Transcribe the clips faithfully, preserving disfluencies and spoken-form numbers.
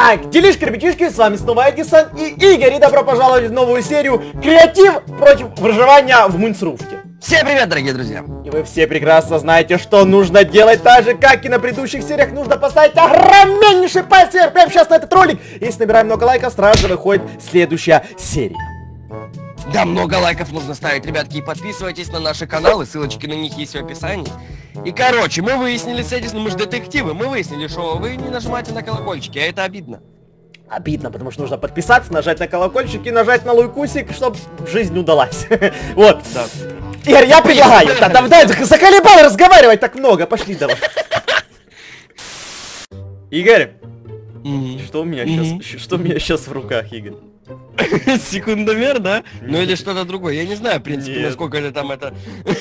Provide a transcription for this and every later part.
Так, делишки, ребятишки, с вами снова Эдисон и Игорь, и добро пожаловать в новую серию «Креатив против выживания в Мунсруфте». Всем привет, дорогие друзья! И вы все прекрасно знаете, что нужно делать так же, как и на предыдущих сериях. Нужно поставить огромнейший палец вверх прямо сейчас на этот ролик. Если набираем много лайков, сразу же выходит следующая серия. Да, много лайков нужно ставить, ребятки, и подписывайтесь на наши каналы, ссылочки на них есть в описании. И короче, мы выяснили с Эдисоном, мы же детективы, мы выяснили, что вы не нажимаете на колокольчики, а это обидно. Обидно, потому что нужно подписаться, нажать на колокольчик и нажать на лайкусик, чтобы жизнь удалась. Вот. Да. Игорь, я предлагаю. Да, давай, заколебал разговаривать так много, пошли давай. Игорь, что у меня сейчас, что у меня сейчас в руках, Игорь? Секундомер, да? Ну или что-то другое. Я не знаю, в принципе, Нет. насколько это там это...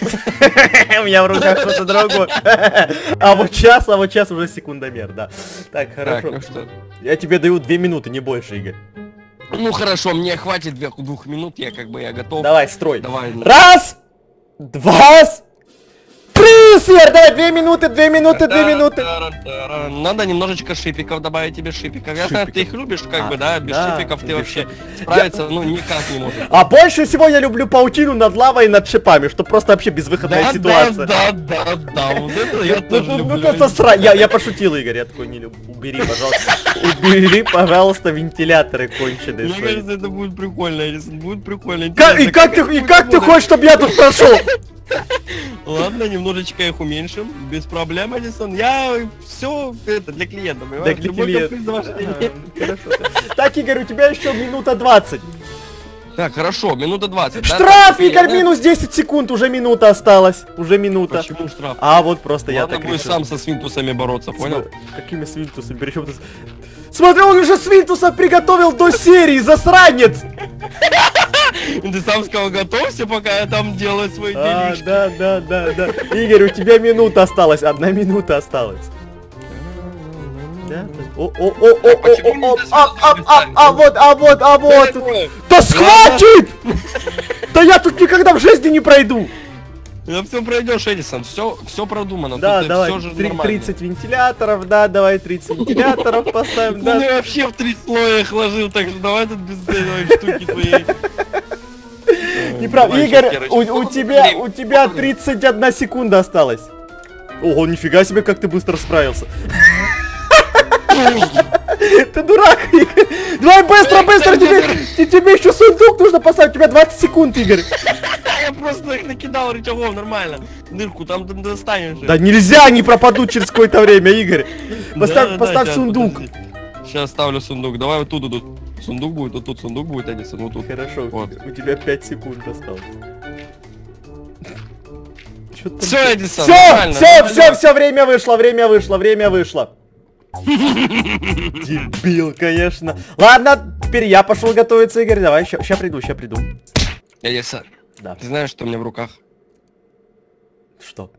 У меня в руках что-то другое. А вот сейчас, а вот сейчас уже секундомер, да. Так, хорошо. Так, ну что? Я тебе даю две минуты, не больше, Игорь. Ну хорошо, мне хватит двух, двух минут, я как бы я готов. Давай, строй. Давай. Раз, два, три, Сер, давай, две минуты, две минуты, две минуты. Надо немножечко шипиков добавить тебе шипиков. Я знаю, ты их любишь, как А, бы, да? Без да, шипиков ты без вообще шипиков. справиться, ну, никак не можешь. А больше всего я люблю паутину над лавой и над шипами, что просто вообще безвыходная Да, ситуация. да, да, да, да, вот это я Ну, тоже ну, люблю. ну, это сра... я, я пошутил, Игорь, я такой не люблю. Убери, пожалуйста. Убери, пожалуйста, вентиляторы конченые Мне свои. кажется, это будет прикольно, Эдисон, будет прикольно. Как- и как ты, и как ты хочешь, чтобы я тут прошел? Ладно, немножечко их уменьшим, без проблем, Эдисон. Я все это для клиента, Да, понимаешь? для Любой клиента. каприз за ваши деньги. А, хорошо. Так, Игорь, у тебя еще минута двадцать. Так, хорошо, минута двадцать. да? Штраф, Так, Игорь, да? минус десять секунд, уже минута осталась. Уже минута. Почему штраф? А вот просто я Ладно, так будешь решил. сам со свинтусами бороться, понял? Какими свинтусами? Причем ты... Смотри, он уже свинтуса приготовил до серии, засранец! Ты сам сказал, готовься, пока я там делаю свои А, делишки. да, да, да, да. Игорь, у тебя минута осталась, одна минута осталась. Да, да. О, о, о, о, о, почему не о, до а, а, а, а, вот, а вот, а вот. Ой, Да схватит! Да я тут никогда в жизни не пройду. да все пройдешь, Эдисон, все, все продумано. Да, тут давай, все же три- нормально. тридцать вентиляторов, да, давай тридцать вентиляторов поставим, Ну, да. я вообще в три слоя их ложил, так что давай тут без этой штуки твоей. Неправда, Давай, Игорь, щас, короче. у, у Сколько тебя, времени? у тебя Сколько времени? тридцать одна секунда осталась. Ого, нифига себе, как ты быстро справился. Ты дурак, Игорь. Давай быстро, быстро, тебе, те- тебе еще сундук нужно поставить, у тебя двадцать секунд, Игорь. Я просто их накидал рычагом, нормально. Дырку там д- достанешь. Да нельзя, они пропадут через какое-то время, Игорь. Поставь, поставь сундук. Сейчас ставлю сундук. Давай вот тут, тут. Сундук будет, вот тут сундук будет, Эдисон, вот тут. Хорошо, Вот. у тебя пять секунд осталось. Все, Эдисон, Все, нормально, все, нормально. все, все, время вышло, время вышло, время вышло. Дебил, конечно. Ладно, теперь я пошел готовиться, Игорь. Давай, ща приду, ща приду. Эдисон, Да. ты знаешь, что у меня в руках? Что?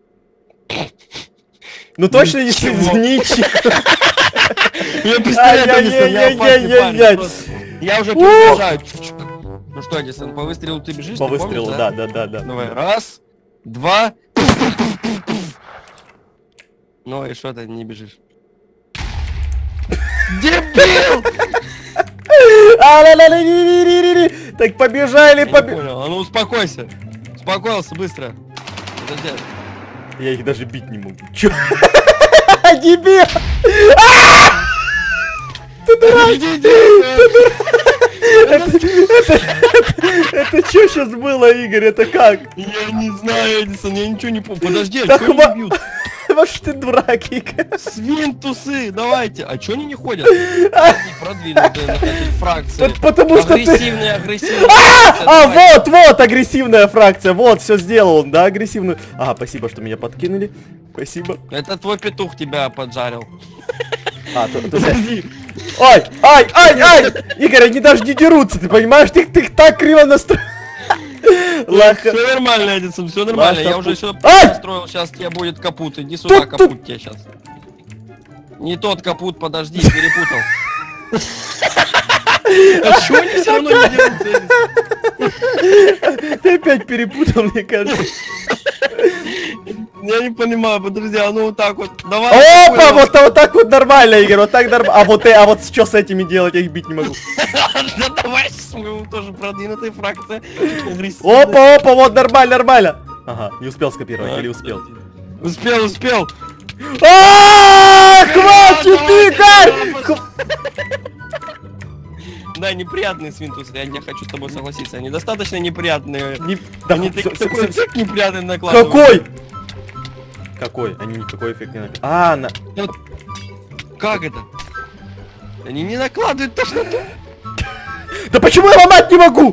Ну точно не Ничего. ничего. Я пистолет, Эдисон, я опасный Ай-яй-яй-яй-яй. парень, просто. Я уже приближаю. Ну что, Эдисон, по выстрелу ты бежишь? По ты помнишь, выстрелу, да, да, да, да. Давай, раз, два. Ну и что ты не бежишь? Дебил! А-ла-ла-ла-ли-ли-ли-ли-ли. Так побежали, Я не побежали. понял, а ну успокойся. Успокоился, быстро. Подожди. Я их даже бить не могу. Чё? Дебил! А! Ты дурак! Иди, иди, Это что сейчас было, Игорь? Это как? Я не знаю, Эдисон, я ничего не помню. Подожди, а Да чё они хва- не бьют? Может ты дурак, Игорь? Свинтусы, давайте. А чё они не ходят? Они продвинутые на этой фракции. Вот потому что ты... Агрессивные, агрессивные. А, вот, вот, агрессивная фракция. Вот, все сделал он, да, агрессивную. Ага, спасибо, что меня подкинули. Спасибо. Это твой петух тебя поджарил. А, то, то я- Ой, ай, ай, ай! Игорь, они даже не дерутся, ты понимаешь? Ты, ты их так криво настроил. Лаха. Все нормально, Эдисон, все нормально. Лаха, Я уже пу- все Ай! настроил, сейчас тебе будет капут. Иди сюда, Тут, капут тебе сейчас. Не тот капут, подожди, перепутал. А чё они все равно не дерутся, Эдисон? Ты опять перепутал, мне кажется. Я не понимаю, подожди, а ну вот так вот. Давай. Опа, вот, вот так вот нормально, Игорь, вот так нормально. А вот, э, а вот что с этими делать, я их бить не могу. Да давай, мы тоже продвинутая фракция. Опа, опа, вот нормально, нормально. Ага, не успел скопировать, или успел? Успел, успел. А, хватит, Игорь! Да, неприятные свинтусы, я не хочу с тобой согласиться, они достаточно неприятные. Не... Да, Они всё, такой всё, всё, эффект неприятный накладывают. какой? Какой? Они никакой эффект не накладывают. А, на... Вот. Как это? Они не накладывают тошноту. Да почему я ломать не могу?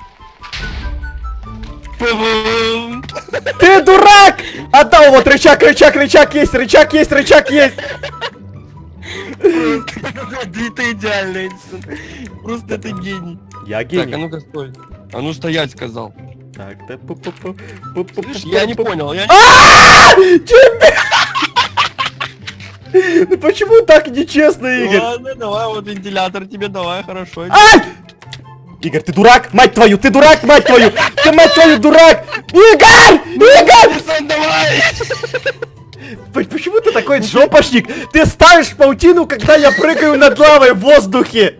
Пу-бум. Ты дурак! Отдал, вот рычаг, рычаг, рычаг есть, рычаг есть, рычаг есть. Ты идеальный, Эдисон. Просто ты гений. Я Так, а гений. ну-ка стой. А ну стоять, сказал. Так, да, пу-пу-пу, пу-пу-пу. Слышь, я не понял, я не... А, тебе! Ну почему так нечестно, Игорь? Ладно, давай, вот вентилятор тебе давай, хорошо. Ай! Игорь, ты дурак, мать твою, ты дурак, мать твою! Ты, мать твою, дурак! Игорь! Игорь! Эдисон, давай! П- Почему ты такой жопошник? Ты ставишь паутину, когда я прыгаю над лавой в воздухе!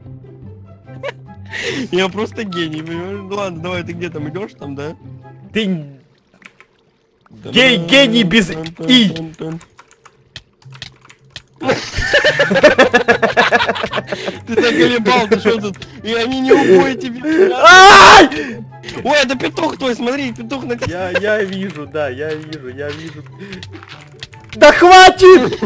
Я просто гений, понимаешь? Ну ладно, давай, ты где там идешь там, да? Ты... Гей, гений без «и». Ты заколебал, ты что тут? И они не убой тебе. Ай! Ой, это петух твой, смотри, петух на тебя. Я, я вижу, да, я вижу, я вижу. Да хватит!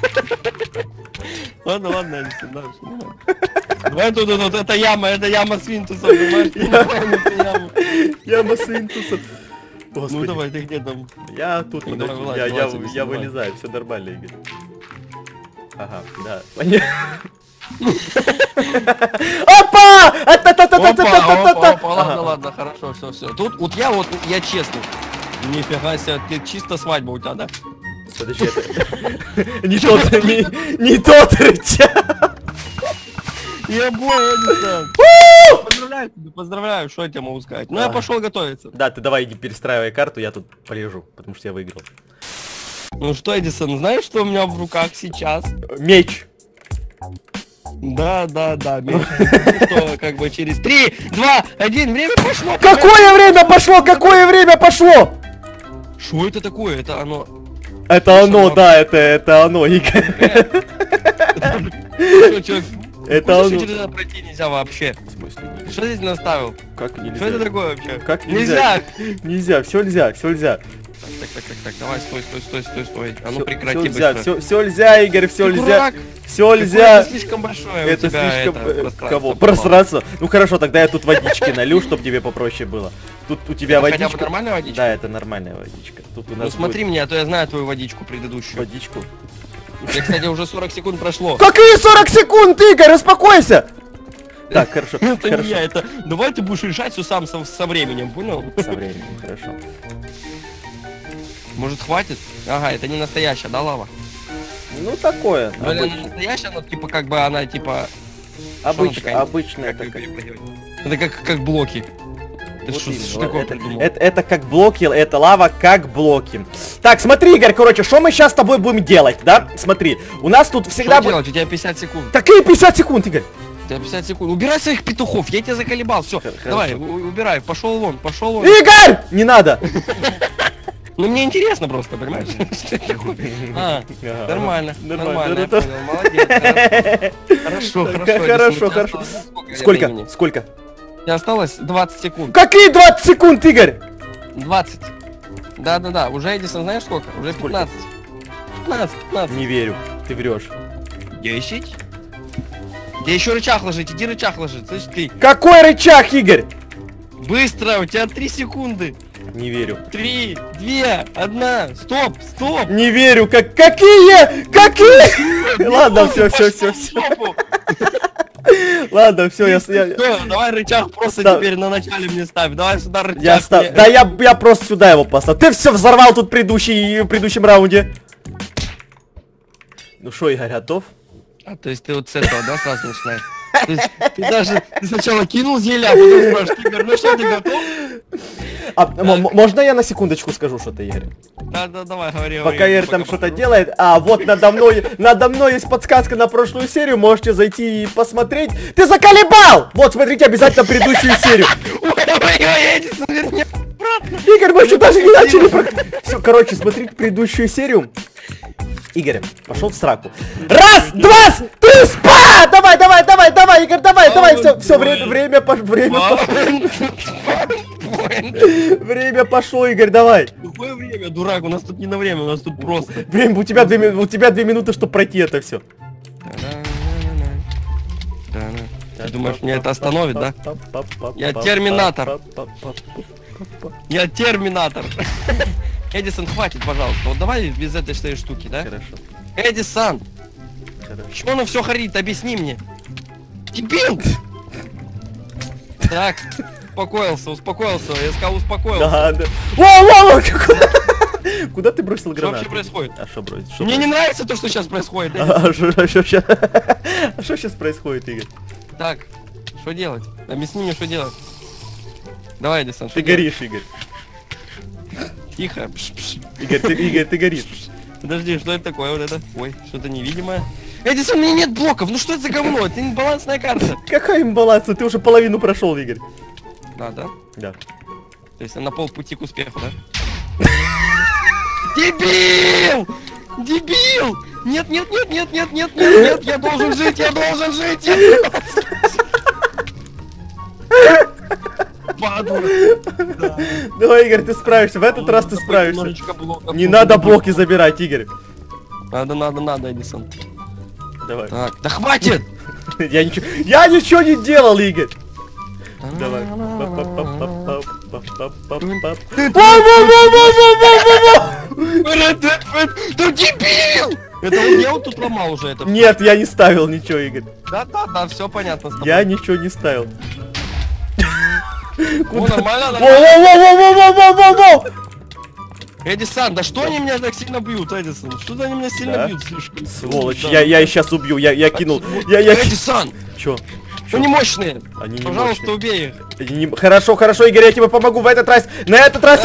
Ладно, ладно, Эдисон, дальше. Давай тут, тут, это яма, это яма свинтуса, понимаешь? Это яма. Яма свинтуса. Ну Господи. давай, ты где там? Я тут, Ну, подожди, давай, вылазь, я, я, вылазь, Эдисон, я давай. вылезаю, все нормально, Игорь. Ага, да, понятно. Опа! Опа, опа, А-та-та-та-та-та-та-та! опа, ладно, Ага. ладно, хорошо, все, все. Тут вот я вот, я честный. Нифига себе, ты чисто свадьба у тебя, да? Подожди, это... Не тот, не, не тот рычаг. Я понял, Эдисон. Поздравляю тебя, поздравляю, что я тебе могу сказать. Ну я А. пошел готовиться. Да, ты давай не перестраивай карту, я тут полежу, потому что я выиграл. Ну что, Эдисон, знаешь, что у меня в руках сейчас? Меч. Да, да, да, меч. Что, как бы через три, два, один, время пошло. Какое время пошло? Какое время пошло? Что это такое? Это оно... Это оно, да, это, это оно, Игорь. Что, чё, Это куда оно. через это пройти нельзя вообще? В смысле? Ты что здесь наставил? Как нельзя? Что это такое вообще? Как Нельзя! Нельзя, все нельзя, все нельзя. Так, так, так, так, давай, стой, стой, стой, стой, стой. А ну Всё- прекрати всё нельзя, быстро. все, все нельзя, Игорь, все Ты нельзя. дурак? Все Какое нельзя. это слишком большое у Это тебя слишком... это, э, пространство Кого? попало. Пространство. Ну хорошо, тогда я тут водички налью, чтобы тебе попроще было. Тут у тебя Это хотя водичка. бы нормальная водичка? Да, это нормальная водичка. Тут у нас Ну смотри будет мне, а то я знаю твою водичку предыдущую. водичку. Я, кстати, уже сорок секунд прошло. Какие сорок секунд, Игорь, успокойся! Так, хорошо, Это не хорошо. я, это... Давай ты будешь решать все сам со, со временем, понял? Со временем, хорошо. Может хватит? Ага, это не настоящая, да, лава? Ну такое. Ну, или она обыч- настоящая, но типа как бы она типа... что она обыч- такая? Обычная Как её такая. перепрыгивать? Это как, как блоки. Ты Вот что, именно, что вот такое это, придумал? это, это как блоки, это лава как блоки. Так, смотри, Игорь, короче, что мы сейчас с тобой будем делать, да? Смотри, у нас тут всегда Что будет... делать? У тебя пятьдесят секунд. Какие пятьдесят секунд, Игорь? У тебя пятьдесят секунд. Убирай своих петухов, я тебя заколебал. Все, Хорошо. давай, у- убирай. Пошел вон, пошел вон. Игорь! Не надо! Ну мне интересно просто, понимаешь? Что это такое? А, Ага. нормально, Нормально. нормально, я Ну, понял, молодец. Хорошо, хорошо. Хорошо, Эдисон, у тебя хорошо. осталось сколько Сколько? времени? Сколько? У тебя осталось двадцать секунд. Какие двадцать секунд, Игорь? двадцать. Да-да-да, уже, Эдисон, знаешь сколько? Уже Сколько? пятнадцать. пятнадцать, пятнадцать. Не верю, ты врешь. десять. Где еще рычаг ложить? Иди рычаг ложить, слышь ты. Какой рычаг, Игорь? Быстро, у тебя три секунды. Не верю. Три, две, одна. Стоп, стоп. Не верю, как какие? Какие? Ладно, все, все, все, все. Стопу. Ладно, все, я, я, Всё, давай рычаг просто Ставь. теперь на начале мне ставь. Давай сюда рычаг. я став... мне. Да я, я просто сюда его поставил. Ты все взорвал тут предыдущий, в предыдущем раунде. Ну что, Игорь, готов? А то есть ты вот с этого, да, сразу начинаешь? То есть ты даже ты сначала кинул зелье, а потом спрашиваешь, Игорь, ну что, ты готов? А, м- м- можно я на секундочку скажу что-то, Игорь? Да, да, давай, говори. Пока Игорь там что-то делает. А вот надо мной, надо мной есть подсказка на прошлую серию. Можете зайти и посмотреть. Ты заколебал! Вот, смотрите обязательно предыдущую серию. Игорь, мы еще даже не начали. Все, короче, смотрите предыдущую серию. Игорь, пошел в сраку. Раз, два, ты спа! Давай, давай, давай, давай, Игорь, давай, давай, все, все, время, время, время пошло. Время пошло, Игорь, давай. Какое время, дурак? У нас тут не на время, у нас тут просто. Время, у тебя две, у тебя две минуты, чтобы пройти это все. Ты думаешь, меня это остановит, да? Я терминатор. Я терминатор. Эдисон, хватит, пожалуйста. Вот давай без этой этой штуки, да? Хорошо. Эдисон! Чего оно все хорит? Объясни мне. Дебил! Так, успокоился, успокоился. Я сказал, успокоился. Да, да. Воу, воу, куда ты бросил Что гранату? вообще происходит? А что бросить? Мне не нравится то, что сейчас происходит. А что сейчас? А что сейчас происходит, Игорь? Так, что делать? Объясни мне, что делать. Давай, Эдисон, ты горишь, Игорь. Тихо. Пш, пш. Игорь, ты, Игорь, ты горишь. Подожди, что это такое вот это? Ой, что-то невидимое. Эдисон, у меня нет блоков, ну что это за говно? Это не балансная карта. Какая им баланс? Ты уже половину прошел, Игорь. А, да? Да. То есть на полпути к успеху, да? Дебил! Дебил! Нет, нет, нет, нет, нет, нет, нет, нет, я должен жить, я должен жить! Я должен жить. Падла. Да. Давай, Игорь, ты справишься. В этот раз ты справишься. Не надо блоки забирать, Игорь. Надо, надо, надо, Эдисон. Давай. Так, да хватит! Я ничего, я ничего не делал, Игорь. Давай. Да дебил! Это он я вот тут ломал уже это. Нет, я не ставил ничего, Игорь. Да, да, да, все понятно с тобой. Я ничего не ставил. О, нормально, нормально. Во-во-во-во-во-во-во-во! Эдисон, да что они меня так сильно бьют, Эдисон? Что-то они меня сильно Да? бьют слишком. Сволочь, Да. я, я их сейчас убью, я, я кинул. Я, я... Эдисон! Чё? Они мощные! Они не Пожалуйста, мощные. убей их! Они не... Хорошо, хорошо, Игорь, я тебе помогу в этот раз. На этот раз...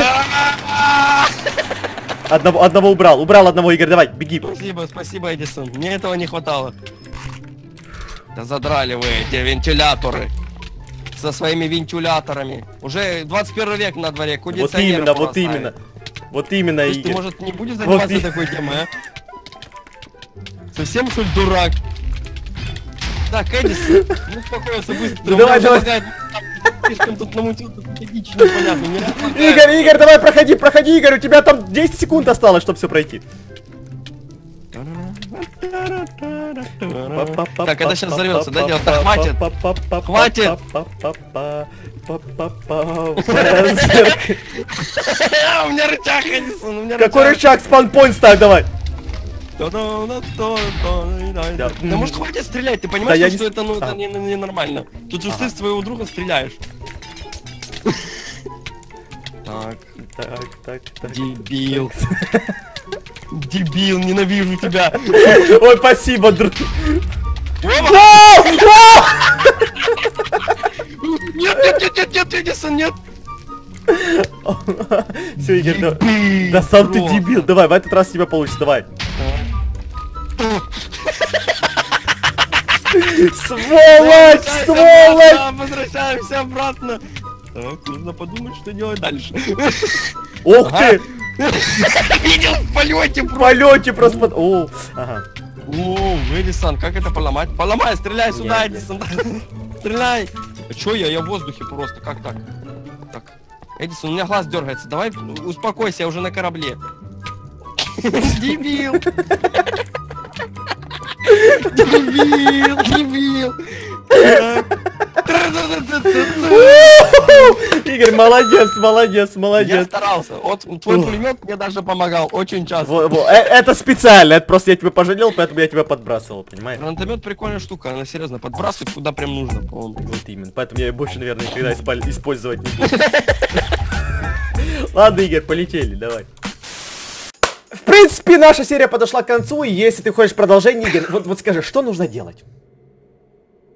Одного, одного убрал, убрал одного, Игорь, давай, беги. Спасибо, спасибо, Эдисон. Мне этого не хватало. Да задрали вы эти вентиляторы. Со своими вентиляторами. Уже двадцать первый век на дворе. Вот именно, вот именно. Вот именно, Игорь. Ты, Игорь. может, не будешь заниматься Вот такой темой, а? Совсем, что ли, дурак? Так, Эдисон, ну успокоился быстро. Ну, давай, давай. Слишком тут намутил, тут дичь непонятно. Игорь, Игорь, давай, проходи, проходи, Игорь, у тебя там десять секунд осталось, чтобы все пройти. Так, это сейчас взорвется, да, дело? Да хватит! Хватит! У меня рычаг, Эдисон, у меня рычаг. Какой рычаг? Спанпоинт ставь, давай. Да может хватит стрелять, ты Да, понимаешь, я что не... это ну А. это не, не нормально. Тут же Ага. ты с твоего друга стреляешь. Так, Так, так, так. дебил. Дебил, ненавижу тебя. Ой, спасибо, друг. Нет, нет, нет, нет, нет, Эдисон, нет. Все, Игорь, да, Дебил, да сам ты просто. дебил. Давай, в этот раз у тебя получится, давай. Сволочь, сволочь! Возвращаемся обратно. Так, нужно подумать, что делать дальше. Ух Ага. ты! Видел в полете В просто. полете просто... О, ага. О, Эдисон, как это поломать? Поломай, стреляй сюда, Нет, Эдисон. Стреляй. А чё я? Я в воздухе просто. Как так? Так. Эдисон, у меня глаз дергается. Давай успокойся, я уже на корабле. Дебил. Дебил, дебил. Игорь, молодец, молодец, Я молодец. старался. Вот твой Ух. пулемет мне даже помогал очень часто. Во- во, э- Это специально, это просто я тебя пожалел, поэтому я тебя подбрасывал, понимаешь? Гранатомет прикольная штука, она серьезно подбрасывает куда прям нужно, по-моему. Вот именно, поэтому я ее больше, наверное, никогда исполь- использовать не буду. Ладно, Игорь, полетели, давай. В принципе, наша серия подошла к концу, и если ты хочешь продолжение, Игорь, вот, вот скажи, что нужно делать?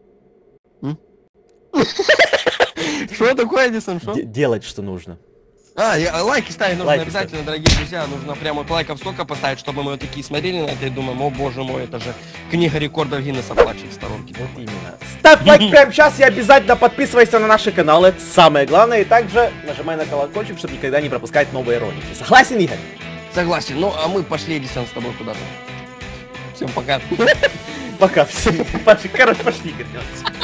Что такое, Эдисон, что? Де- делать, что нужно. А, я, лайки ставить нужно Лайки обязательно, дорогие друзья. Нужно прямо вот лайков столько поставить, чтобы мы вот такие смотрели на это и думаем, о боже мой, это же книга рекордов Гиннесса плачет в сторонке. Вот именно. Ставь лайк прямо сейчас и обязательно подписывайся на наши каналы, это самое главное. И также нажимай на колокольчик, чтобы никогда не пропускать новые ролики. Согласен, Игорь? Согласен. Ну, а мы пошли, Эдисон, с тобой куда-то. Всем пока. Пока, всем. Короче, пошли, Игорь.